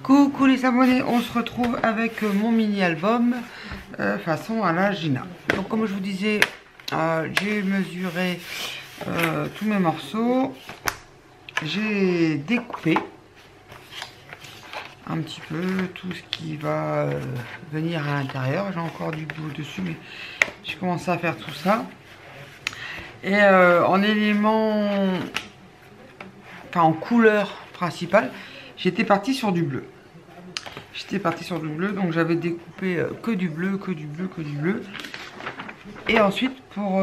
Coucou les abonnés, on se retrouve avec mon mini album façon à la Gina. Donc comme je vous disais, j'ai mesuré tous mes morceaux, j'ai découpé un petit peu tout ce qui va venir à l'intérieur. J'ai encore du bout dessus, mais j'ai commencé à faire tout ça. Et en élément, enfin en couleur principale, j'étais partie sur du bleu. Donc j'avais découpé que du bleu. Et ensuite, pour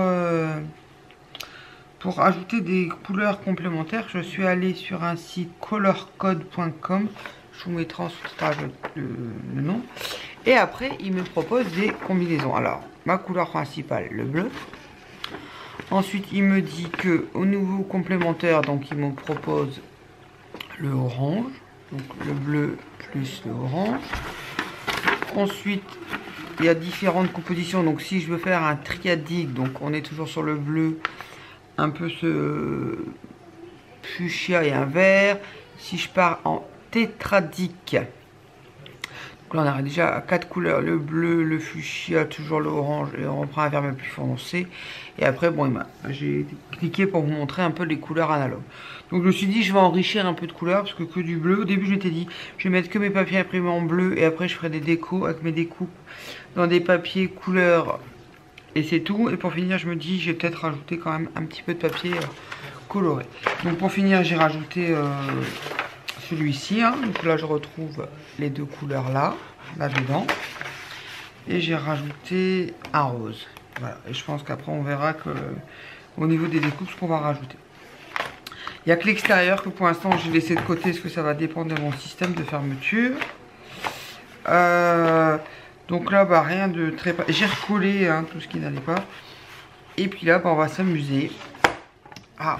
ajouter des couleurs complémentaires, je suis allée sur un site colorcode.com. Je vous mettrai en sous-titrage le nom. Et après, il me propose des combinaisons. Alors, ma couleur principale, le bleu. Ensuite, il me dit que au niveau complémentaire, donc il me propose le orange. Donc le bleu plus le orange. Ensuite, il y a différentes compositions. Donc si je veux faire un triadique, donc on est toujours sur le bleu, un peu ce fuchsia et un vert. Si je pars en tétradique, donc là on a déjà 4 couleurs, le bleu, le fuchsia, toujours l'orange, et on reprend un vert même plus foncé. Et après, bon, j'ai cliqué pour vous montrer un peu les couleurs analogues. Donc je me suis dit, je vais enrichir un peu de couleurs, parce que du bleu. Au début, je m'étais dit, je vais mettre que mes papiers imprimés en bleu, et après je ferai des décos avec mes découpes dans des papiers couleurs, et c'est tout. Et pour finir, je me dis, j'ai peut-être rajouté quand même un petit peu de papier coloré. Donc pour finir, j'ai rajouté celui-ci. Donc là, je retrouve les deux couleurs là-dedans. Et j'ai rajouté un rose. Voilà. Et je pense qu'après, on verra que au niveau des découpes, ce qu'on va rajouter. Il n'y a que l'extérieur que pour l'instant, j'ai laissé de côté, parce que ça va dépendre de mon système de fermeture. Donc là, rien de très... J'ai recollé tout ce qui n'allait pas. Et puis là, on va s'amuser à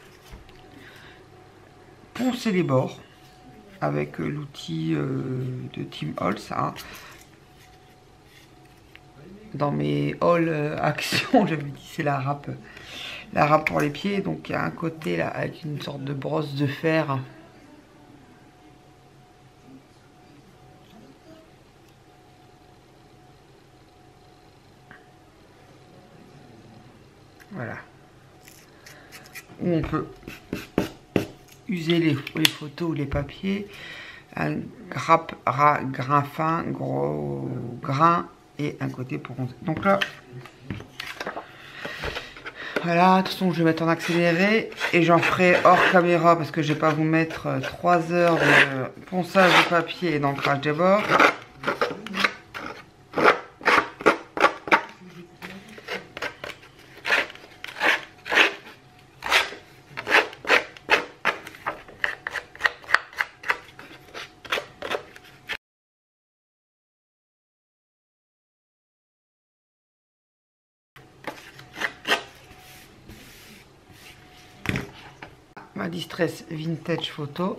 poncer les bords avec l'outil de Tim Holtz. Dans mes hauls action, j'avais dit c'est la râpe pour les pieds. Donc il y a un côté là avec une sorte de brosse de fer. Voilà. Où on peut user les photos ou les papiers. Un grain fin, gros grain. Et un côté pour bronzer. Donc là, voilà, de toute façon je vais mettre en accéléré et j'en ferai hors caméra parce que je vais pas vous mettre 3 heures de ponçage de papier et d'ancrage des bords. Ma Distress Vintage Photo.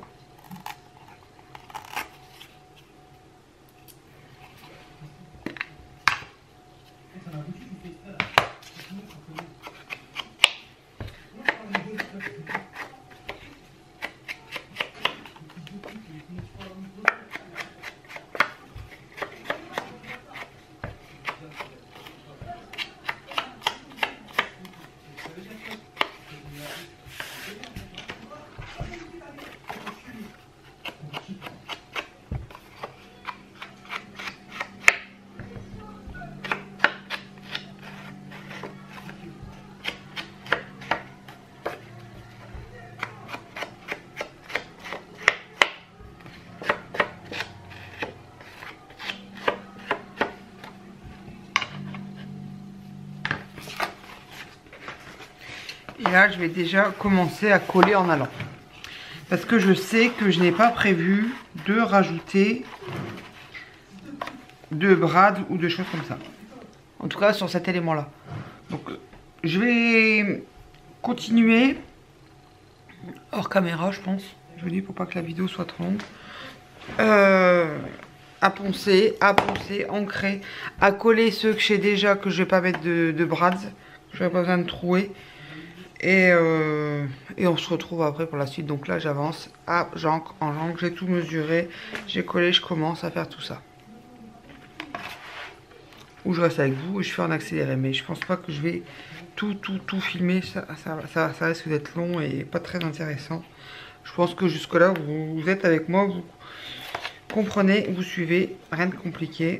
Et là, je vais déjà commencer à coller en allant. Parce que je sais que je n'ai pas prévu de rajouter de brades ou de choses comme ça. En tout cas, sur cet élément-là. Donc, je vais continuer hors caméra, je pense. Je vous dis pour pas que la vidéo soit trop longue. À poncer, ancrer, à coller ceux que j'ai déjà, que je vais pas mettre de brades. Je n'ai pas besoin de trouer. Et on se retrouve après pour la suite. Donc là j'avance à janque en janque, j'ai tout mesuré, j'ai collé, je commence à faire tout ça. Ou je reste avec vous et je fais en accéléré, mais je pense pas que je vais tout filmer, ça risque d'être long et pas très intéressant. Je pense que jusque là vous êtes avec moi, vous comprenez, vous suivez, rien de compliqué.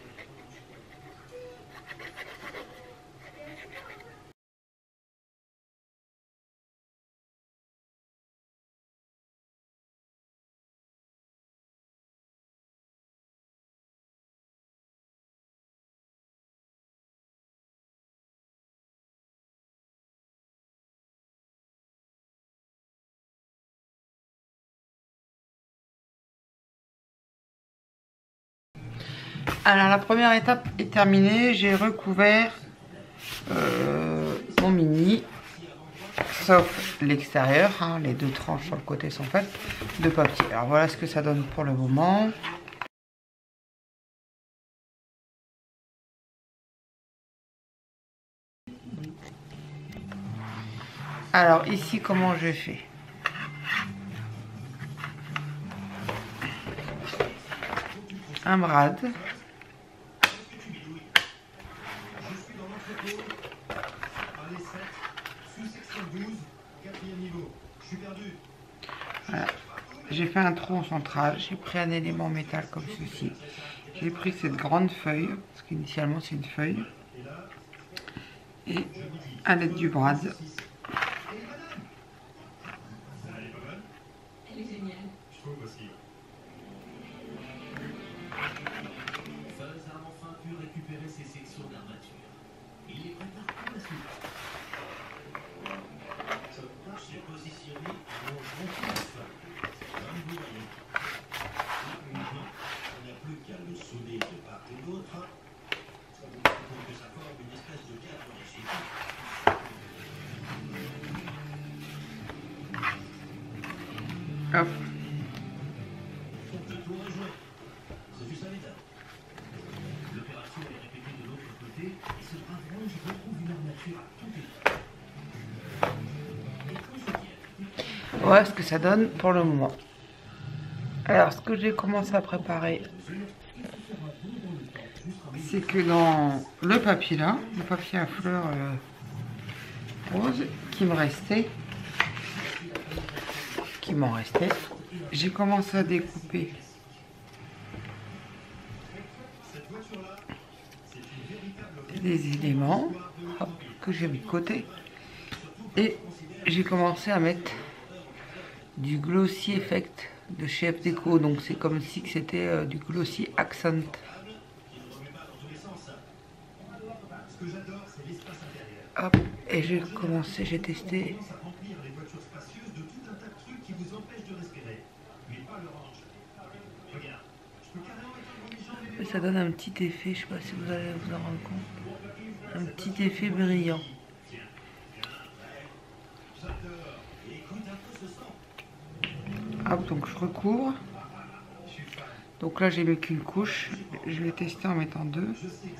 Alors la première étape est terminée, j'ai recouvert mon mini, sauf l'extérieur, hein, les deux tranches sur le côté sont faites de papier. Alors voilà ce que ça donne pour le moment. Alors ici comment je fais? Un brad. Voilà. J'ai fait un trou en central, j'ai pris un élément métal comme ceci. J'ai pris cette grande feuille, parce qu'initialement c'est une feuille, et à l'aide du brad, hop. Voilà ce que ça donne pour le moment. Alors ce que j'ai commencé à préparer, c'est que dans le papier là, le papier à fleurs rose qui m'en restait, j'ai commencé à découper des éléments, hop, que j'ai mis de côté, et j'ai commencé à mettre du Glossy Effect de chez F Deco, donc c'est comme si c'était du Glossy Accent. Hop, et j'ai commencé, j'ai testé. Et ça donne un petit effet, je sais pas si vous allez vous en rendre compte, un petit effet brillant. Hop, donc je recouvre. Donc là j'ai mis qu'une couche, je vais tester en mettant deux.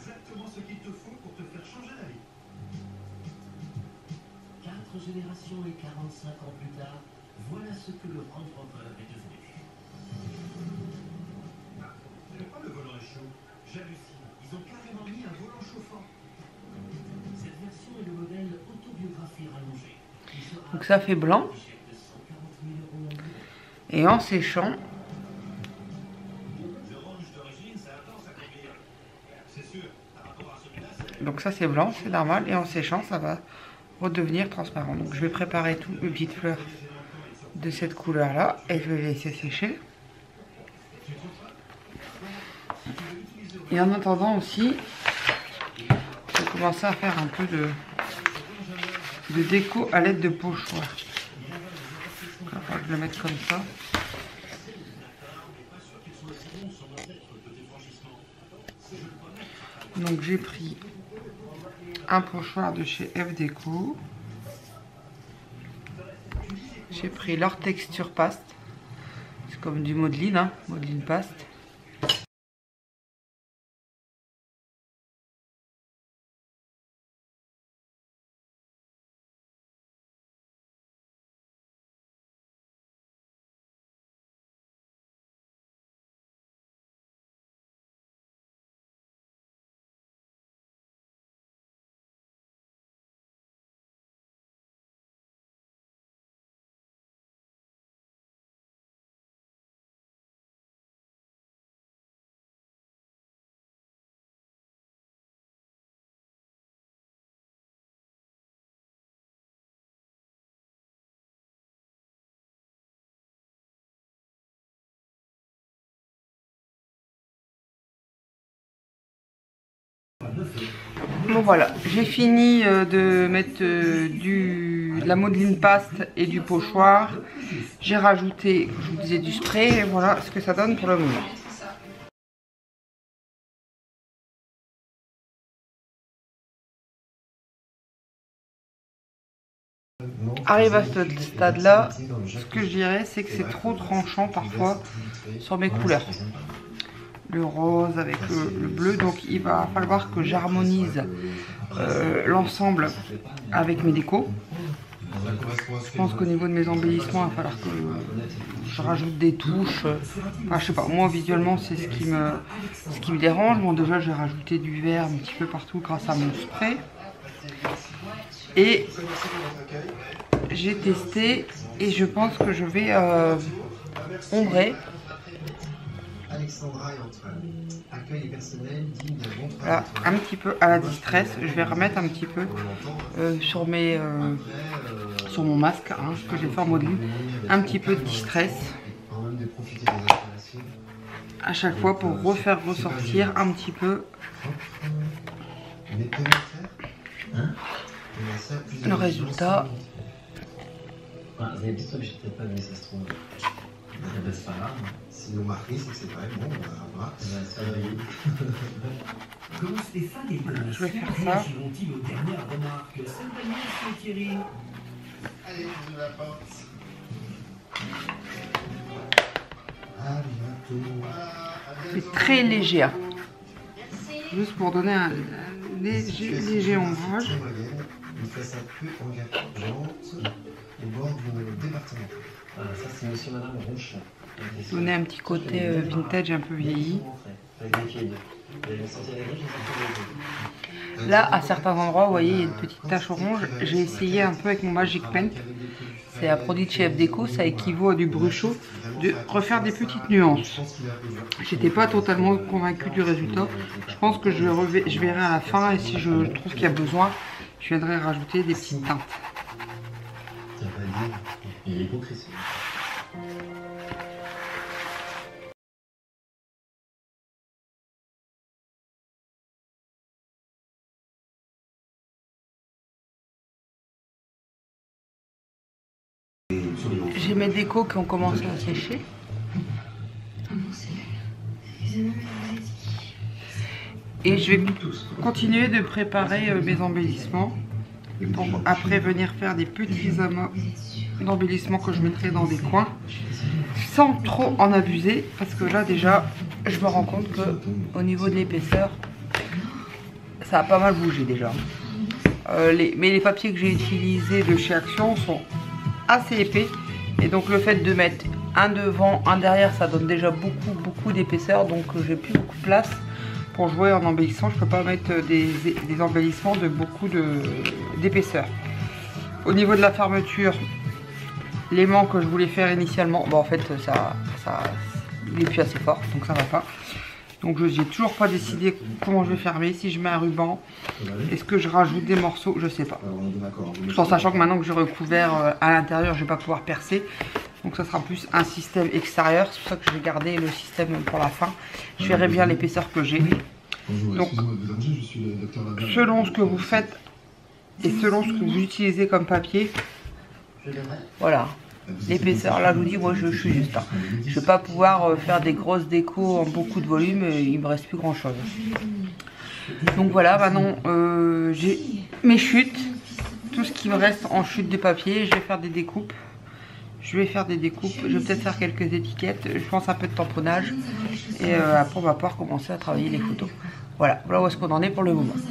Génération et 45 ans plus tard, voilà ce que le Range Rover est devenu. Pourquoi le volant est chaud? J'hallucine. Ils ont carrément mis un volant chauffant. Cette version est le modèle autobiographie rallongé. Donc ça fait blanc. Et en séchant, donc ça c'est blanc, c'est normal. Et en séchant, ça va redevenir transparent. Donc je vais préparer toutes mes petites fleurs de cette couleur là et je vais les laisser sécher. Et en attendant aussi, je vais commencer à faire un peu de déco à l'aide de pochoirs. Je vais le mettre comme ça. Donc j'ai pris un pochoir de chez F Deco. J'ai pris leur texture paste. C'est comme du modeline, hein, modeline paste. Bon voilà, j'ai fini de mettre de la modeline paste et du pochoir. J'ai rajouté, comme je vous disais, du spray et voilà ce que ça donne pour le moment. Arrive à ce stade-là, ce que je dirais, c'est que c'est trop tranchant parfois sur mes couleurs. Le rose avec le bleu, donc il va falloir que j'harmonise l'ensemble avec mes décos. Je pense qu'au niveau de mes embellissements, il va falloir que je rajoute des touches. Enfin, je sais pas, moi visuellement c'est ce qui me dérange. Bon, déjà j'ai rajouté du vert un petit peu partout grâce à mon spray. Et j'ai testé et je pense que je vais ombrer. Voilà, un petit peu à la distress. Je vais remettre un petit peu sur mon masque, hein, que j'ai fait en modeline. Un petit peu de distress à chaque fois pour refaire ressortir un petit peu le résultat. Vous avez dit que j'ai peut-être pas mis ça se trouve. C'est pas grave. Si nous marquons, c'est que c'est vrai. Bon, on va Comment Stéphane et Benoît je vais faire ça. réagiront-ils aux dernières remarques? Saint-Daniel et Thierry. Allez, je la porte. À bientôt. C'est très léger. Hein. Juste pour donner un léger ombrage. Une face un peu engageante au bord du département. Ah, ça, c'est monsieur madame Ronchamp. Donner un petit côté vintage un peu vieilli. Là, à certains endroits, vous voyez, il y a une petite tache orange. J'ai essayé un peu avec mon Magic Paint. C'est un produit de chez FDeco, ça équivaut à du brushot, de refaire des petites nuances. J'étais pas totalement convaincue du résultat. Je pense que je verrai à la fin et si je trouve qu'il y a besoin, je viendrai rajouter des petites teintes. Il est hypocrite. J'ai mes décos qui ont commencé à sécher. Et je vais continuer de préparer mes embellissements pour après venir faire des petits amas d'embellissements que je mettrai dans des coins sans trop en abuser parce que là déjà je me rends compte que au niveau de l'épaisseur ça a pas mal bougé déjà. Mais les papiers que j'ai utilisés de chez Action sont assez épais et donc le fait de mettre un devant, un derrière, ça donne déjà beaucoup d'épaisseur, donc j'ai plus beaucoup de place pour jouer en embellissant. Je peux pas mettre des embellissements de beaucoup d'épaisseur. Au niveau de la fermeture, l'aimant que je voulais faire initialement, bon en fait il est plus assez fort, donc ça va pas. Donc je n'ai toujours pas décidé comment je vais fermer, si je mets un ruban, est-ce que je rajoute des morceaux, je sais pas. Tout en sachant que maintenant que j'ai recouvert à l'intérieur, je vais pas pouvoir percer. Donc ça sera plus un système extérieur, c'est pour ça que je vais garder le système pour la fin. Je verrai bien l'épaisseur que j'ai. Donc selon ce que vous faites et selon ce que vous utilisez comme papier, voilà. L'épaisseur, là je vous dis, moi je suis juste. Hein. Je ne vais pas pouvoir faire des grosses décos en beaucoup de volume, il me reste plus grand chose. Donc voilà, maintenant j'ai mes chutes, tout ce qui me reste en chute de papier, je vais faire des découpes. Je vais peut-être faire quelques étiquettes, je pense un peu de tamponnage. Et après on va pouvoir commencer à travailler les photos. Voilà où est-ce qu'on en est pour le moment.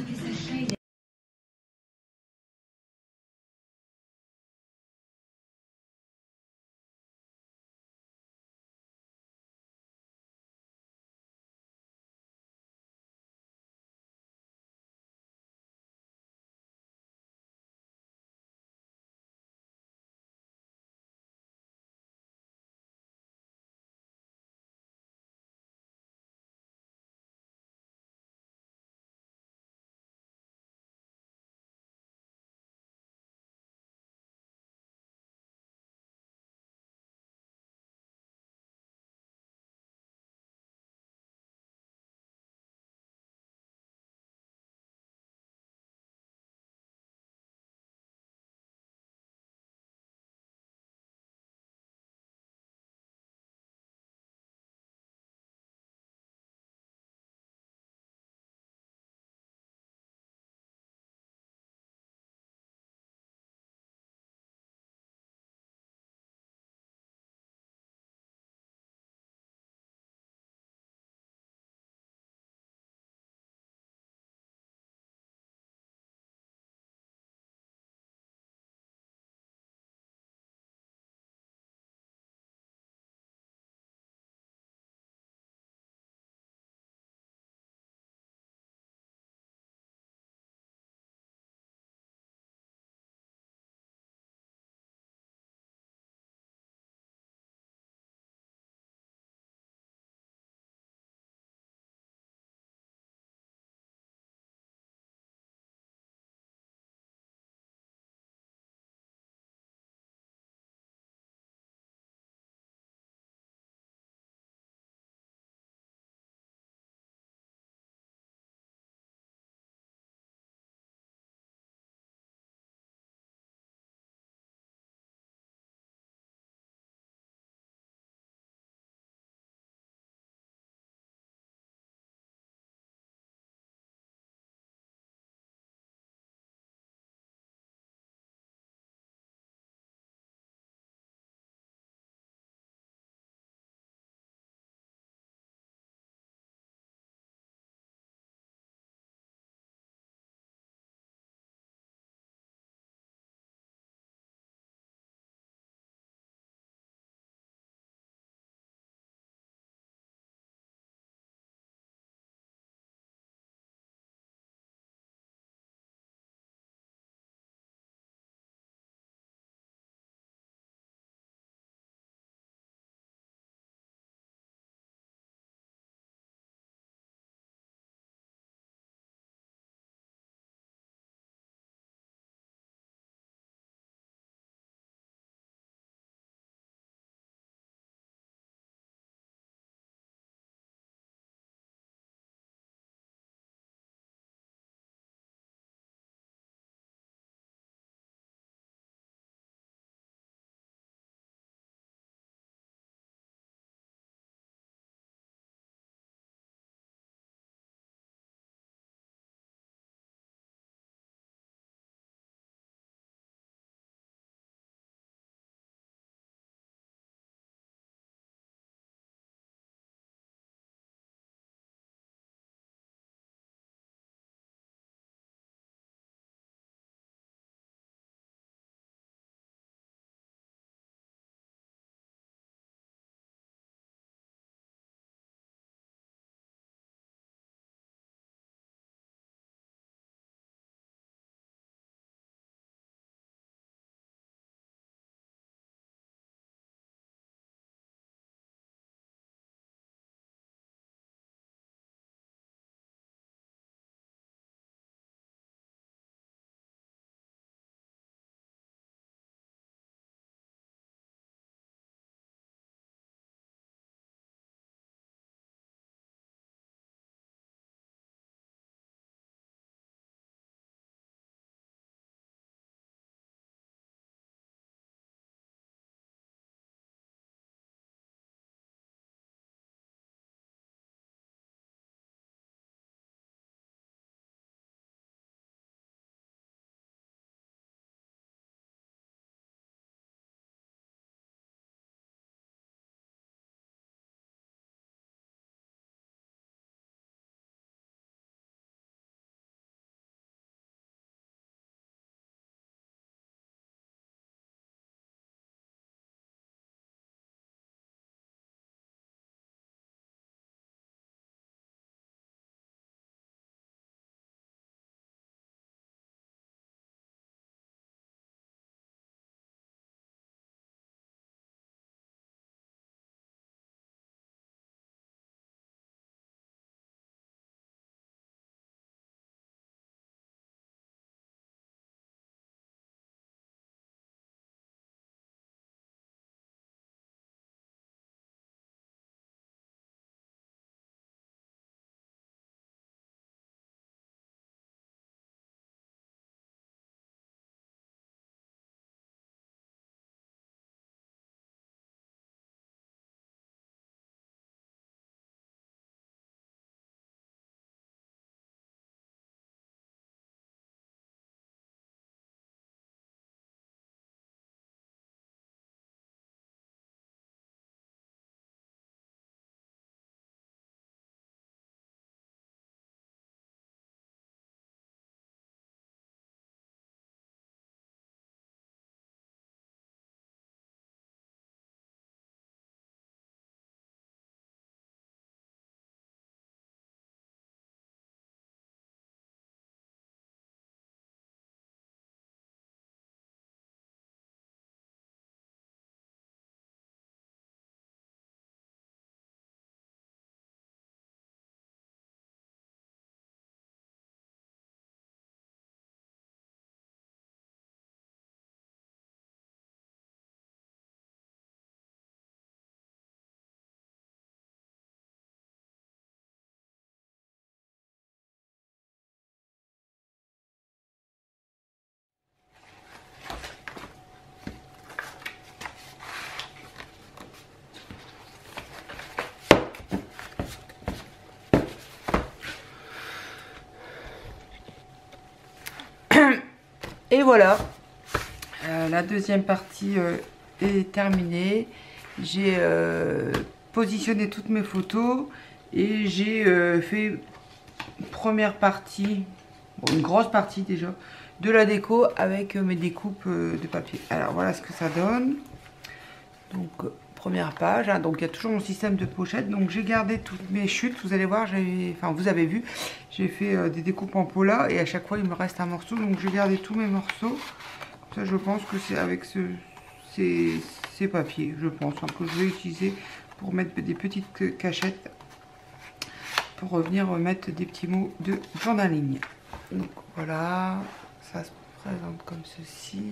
Et voilà, la deuxième partie est terminée. J'ai positionné toutes mes photos et j'ai fait une première partie, bon, une grosse partie déjà, de la déco avec mes découpes de papier. Alors voilà ce que ça donne. Donc première page, hein, donc il y a toujours mon système de pochette. Donc j'ai gardé toutes mes chutes, vous allez voir, enfin vous avez vu, j'ai fait des découpes en pola et à chaque fois il me reste un morceau. Donc j'ai gardé tous mes morceaux. Ça je pense que c'est avec ces papiers, je pense, hein, que je vais utiliser pour mettre des petites cachettes, pour revenir mettre des petits mots de journaling. Donc voilà, ça se présente comme ceci.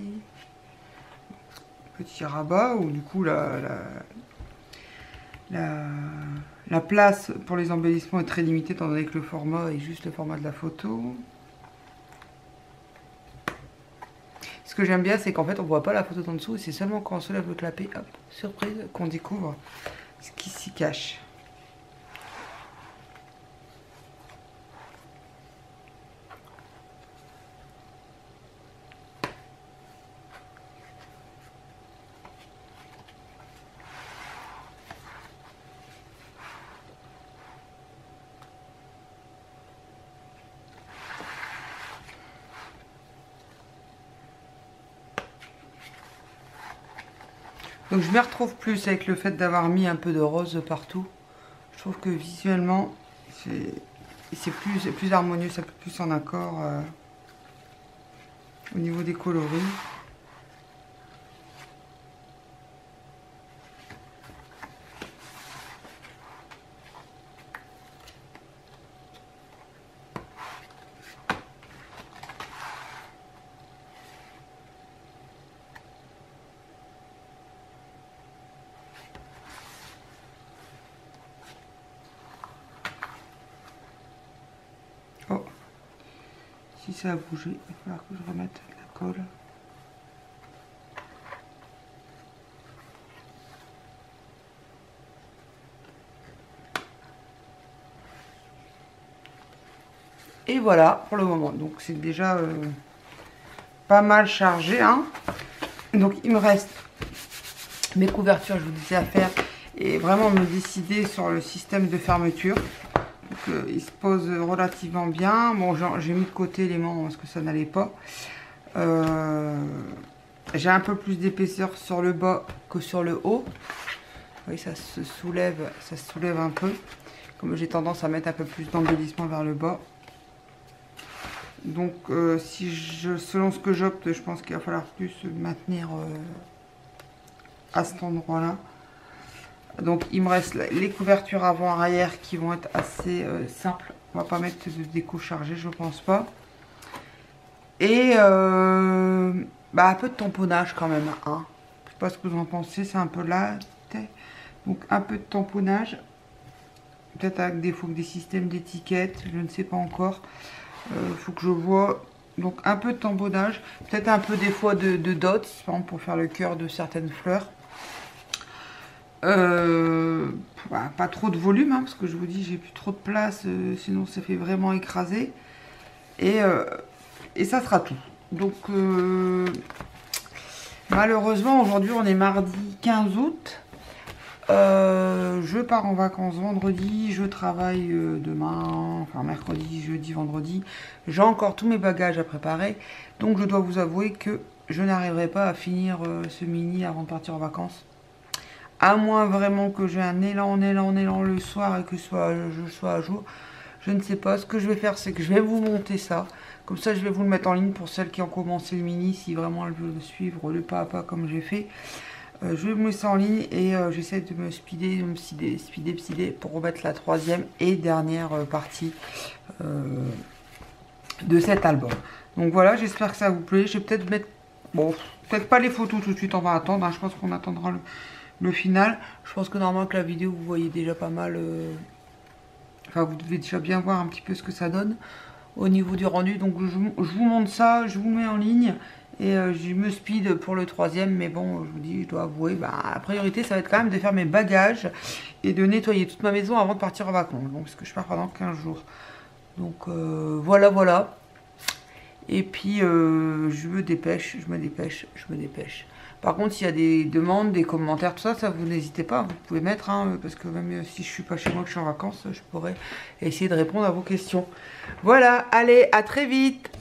Petit rabat où du coup la place pour les embellissements est très limitée étant donné que le format est juste le format de la photo. Ce que j'aime bien, c'est qu'en fait on voit pas la photo en dessous et c'est seulement quand on se lève le clapet, hop, surprise, qu'on découvre ce qui s'y cache. Donc je me retrouve plus avec le fait d'avoir mis un peu de rose partout. Je trouve que visuellement c'est plus harmonieux, ça peut plus en accord au niveau des coloris. Oh, si ça a bougé, il va falloir que je remette de la colle. Et voilà pour le moment. Donc c'est déjà pas mal chargé, hein. Donc il me reste mes couvertures, je vous disais, à faire et vraiment me décider sur le système de fermeture. Donc il se pose relativement bien. Bon, j'ai mis de côté l'élément parce que ça n'allait pas. J'ai un peu plus d'épaisseur sur le bas que sur le haut. Vous voyez, ça se soulève un peu. Comme j'ai tendance à mettre un peu plus d'embellissement vers le bas. Donc selon ce que j'opte, je pense qu'il va falloir plus se maintenir à cet endroit là. Donc il me reste les couvertures avant-arrière qui vont être assez simples. On va pas mettre de déco chargée, je pense pas. Et un peu de tamponnage quand même, hein. Je sais pas ce que vous en pensez, c'est un peu là. Donc un peu de tamponnage. Peut-être avec des systèmes d'étiquettes, je ne sais pas encore. Faut que je vois. Donc un peu de tamponnage, peut-être un peu des fois de dots, par exemple pour faire le cœur de certaines fleurs. Pas trop de volume, hein, parce que je vous dis j'ai plus trop de place, sinon ça fait vraiment écraser. Et ça sera tout. Donc malheureusement aujourd'hui on est mardi 15 août. Je pars en vacances vendredi, je travaille demain, enfin mercredi, jeudi, vendredi. J'ai encore tous mes bagages à préparer. Donc je dois vous avouer que je n'arriverai pas à finir ce mini avant de partir en vacances. À moins vraiment que j'ai un élan le soir et que je sois à jour. Je ne sais pas. Ce que je vais faire, c'est que je vais vous monter ça. Comme ça, je vais vous le mettre en ligne pour celles qui ont commencé le mini, si vraiment elles veulent suivre le pas à pas comme j'ai fait. Je vais vous mettre ça en ligne et j'essaie de me speeder pour remettre la troisième et dernière partie de cet album. Donc voilà, j'espère que ça vous plaît. Je vais peut-être mettre, bon, peut-être pas les photos tout de suite, on va attendre, hein. Je pense qu'on attendra le final. Je pense que normalement que la vidéo vous voyez déjà pas mal, enfin vous devez déjà bien voir un petit peu ce que ça donne au niveau du rendu. Donc je vous montre ça, je vous mets en ligne. Et je me speed pour le troisième, mais bon, je vous dis, je dois avouer, la priorité, ça va être quand même de faire mes bagages et de nettoyer toute ma maison avant de partir en vacances. Donc, parce que je pars pendant 15 jours. Donc, voilà. Et puis je me dépêche. Par contre, s'il y a des demandes, des commentaires, tout ça, ça vous n'hésitez pas, vous pouvez mettre, hein, parce que même si je suis pas chez moi, que je suis en vacances, je pourrais essayer de répondre à vos questions. Voilà, allez, à très vite.